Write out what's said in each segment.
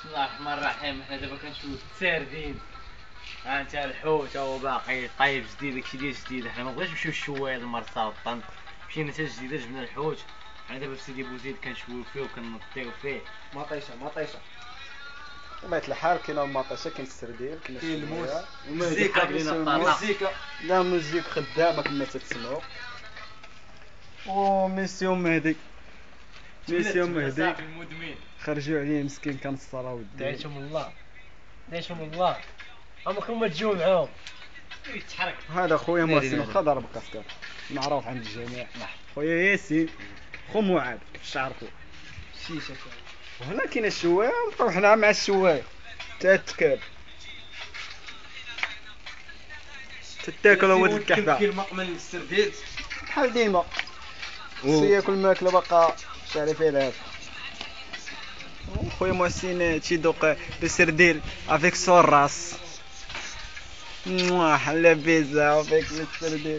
بسم الله الرحمن الرحيم. حنا دابا كنشوفو السردين، ها انت الحوت هو باقي طايب جديد، داكشي ديال جديد. حنا مبغيناش نمشيو للشوايه المرسى والطنط، مشينا حتى لجديده جبنا الحوت. حنا دابا في سيدي بوزيد كنشويو فيه وكنطيو فيه. مطيشه بطبيعة الحال كاين المطيشه، كاين السردين، كاين الموس المزيكا المزيكا لا موزيك خدامه كما تتسمعوا. وميسيو مهدي المدمن خرجوا عليه مسكين كان الصلاه ودي. دعيتهم الله عمركم ما تجيو معاهم. يتحرك. هذا خويا محسن واخا ضرب كاسكار معروف عند الجميع. خويا ياسين خو معاذ كيفاش تعرفوا. شيشه وهنا كاين الشوايه، نبقاو حنا مع الشوايه تتكال تتاكل هو الكحبه كاين مقمن السردين بحال ديما. خصو ياكل ماكله باقا شاري فيها العافيه. خويا محسن تيدوق لو سردين افيك سور راس حلا بيزا افيك لو سردين.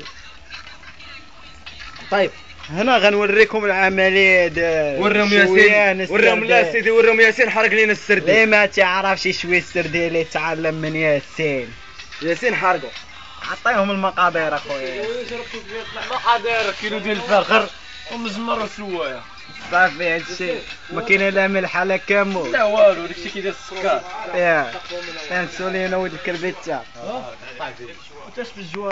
طيب هنا غنوريكم العمليه ديال وريهم ياسين، وريهم لا سيدي، وريهم ياسين حرق لينا السردين. ليه ما تعرفش يشوي السردين اللي تعلم من ياسين حرقوا عطيهم المقادير اخويا. مقادير كيلو ديال الفخر ومزمر وسوايه صافي هادشي ما كاين لا ملح لا كامون لا والو، داكشي كيدير السكر. يا انسولين ولد الكربيتة. واش بالجوار